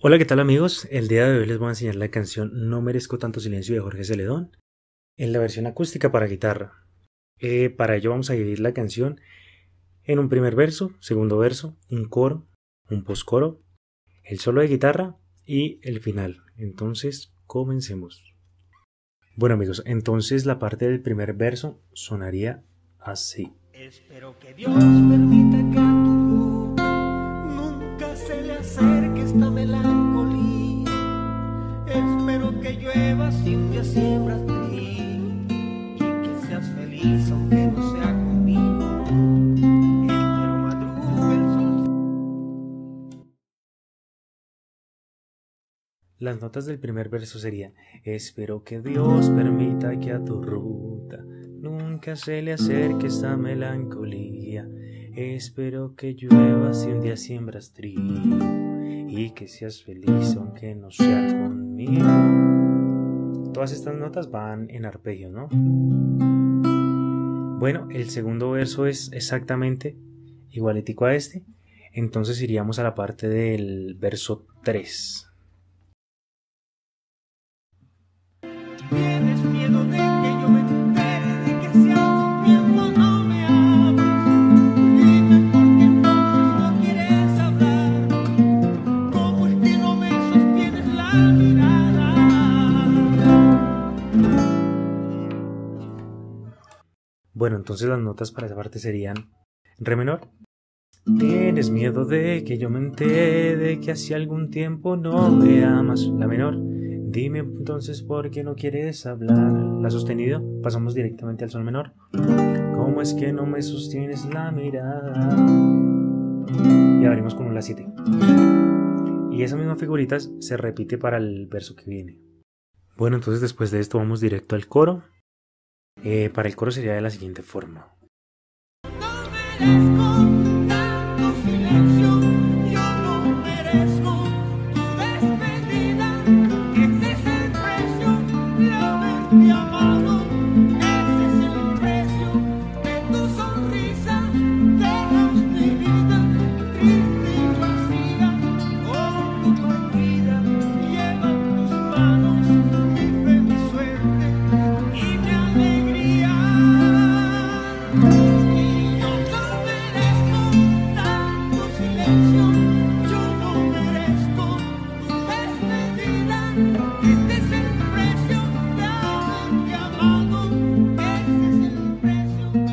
Hola, ¿qué tal amigos? El día de hoy les voy a enseñar la canción No merezco tanto silencio de Jorge Celedón en la versión acústica para guitarra. Para ello vamos a dividir la canción en un primer verso, segundo verso, un coro, un postcoro, el solo de guitarra y el final. Entonces, comencemos. Bueno amigos, entonces la parte del primer verso sonaría así. Espero que Dios permita que a tu nunca se le acerque esta melancolía. Espero que llueva si un día siembras trigo y que seas feliz aunque no sea conmigo. Espero madrugue el sol. Las notas del primer verso serían: espero que Dios permita que a tu ruta nunca se le acerque esta melancolía. Espero que llueva si un día siembras trigo y que seas feliz aunque no sea conmigo. Todas estas notas van en arpegio, ¿no? Bueno, el segundo verso es exactamente igualitico a este. Entonces iríamos a la parte del verso 3. Tienes miedo de que yo me entere de que si algún tiempo no me amas. Dime por qué entonces no quieres hablar. ¿Cómo es que no me sostienes la mirada? Bueno, entonces las notas para esa parte serían: re menor. Tienes miedo de que yo me entere de que hace algún tiempo no me amas. La menor. Dime entonces por qué no quieres hablar. La sostenido. Pasamos directamente al sol menor. ¿Cómo es que no me sostienes la mirada? Y abrimos con un la 7. Y esa misma figurita se repite para el verso que viene. Bueno, entonces después de esto vamos directo al coro. Para el coro sería de la siguiente forma. No merezco tanto silencio, yo no merezco tu despedida. Ese es el precio de haberte amado. Ese es el precio de tu sonrisa. Dejas mi vida triste y vacía con tu partida. Lleva en tus manos mi fe, mi suerte y mi alegría. Y yo no merezco tanto silencio, yo no merezco tu despedida. Este es el precio de haberte amado. Este es el precio de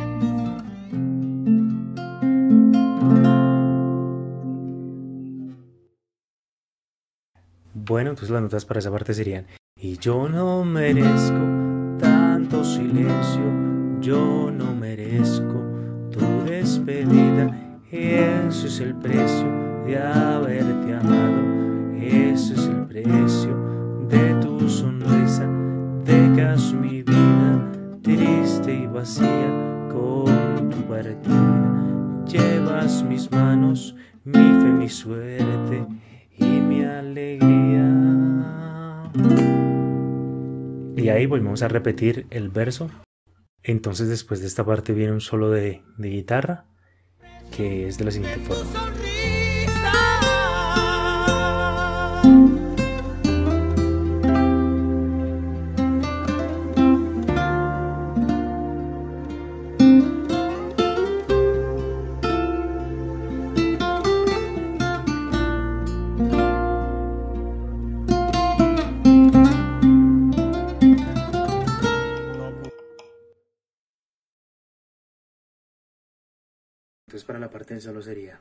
Bueno, entonces las notas para esa parte serían: y yo no merezco tanto silencio, yo no merezco tu despedida. Ese es el precio de haberte amado. Ese es el precio de tu sonrisa. Dejas mi vida triste y vacía con tu partida. Llevas mis manos, mi fe, mi suerte y mi alegría. Y ahí volvemos a repetir el verso. Entonces después de esta parte viene un solo de guitarra, que es de la siguiente tu forma. sonrisa. Entonces para la parte del solo sería: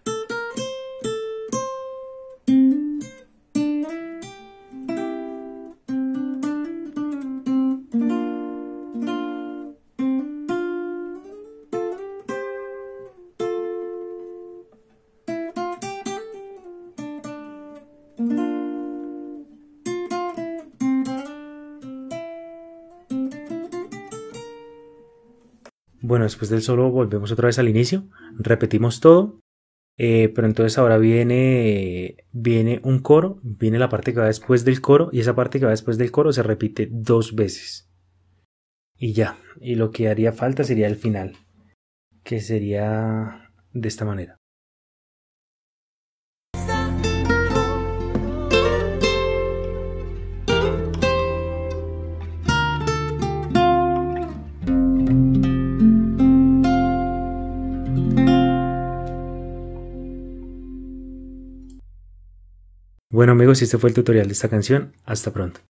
bueno, después del solo volvemos otra vez al inicio, repetimos todo, pero entonces ahora viene un coro, viene la parte que va después del coro, y esa parte que va después del coro se repite 2 veces. Y ya, y lo que haría falta sería el final, que sería de esta manera. Bueno amigos, este fue el tutorial de esta canción. Hasta pronto.